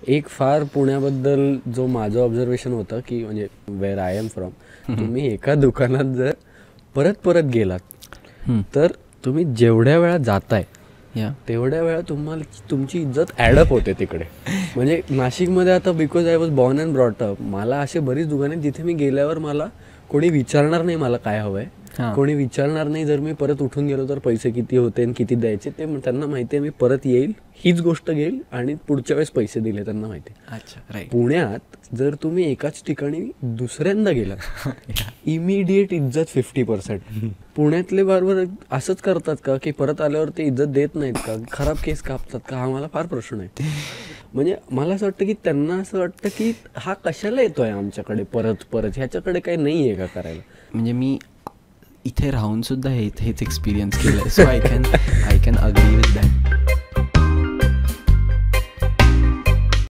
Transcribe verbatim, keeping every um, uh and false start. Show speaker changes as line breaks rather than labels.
एक फार पुण्याबद्दल जो माझं ऑब्झर्वेशन होतं की म्हणजे वेअर आय एम फ्रॉम, तुम्ही एका दुकानात जर परत परत गेलात तर तुम्ही जेवढ्या वेळा जाताय तेवढ्या वेळा तुम्हाला तुमची इज्जत ॲडअप होते तिकडे. म्हणजे नाशिकमध्ये आता because I was born and brought up, मला असे बरीच दुकाने जिथे मी गेल्यावर मला कोणी विचारणार नाही मला काय हवं आहे, कोणी विचारणार नाही जर मी परत उठून गेलो तर पैसे किती होते आणि किती द्यायचे ते त्यांना माहिती आहे. मी परत येईल हीच गोष्ट घेईल आणि पुढच्या वेळेस पैसे दिले त्यांना माहिती आहे.
अच्छा राईट.
पुण्यात जर तुम्ही एकाच ठिकाणी दुसऱ्यांदा गेलात इमिडिएट इज्जत फिफ्टी पर्सेंट. पुण्यातले बार्बर असंच करतात का की परत आल्यावर ते इज्जत देत नाहीत का, खराब केस कापतात का, हा मला फार प्रश्न आहे. म्हणजे मला असं वाटतं की त्यांना असं वाटतं की हा कशाला येतोय आमच्याकडे परत परत, ह्याच्याकडे काही नाही आहे का करायला.
म्हणजे मी इथे राहून सुद्धा हे हेच एक्सपिरियन्स केलं, so I can I can agree with that.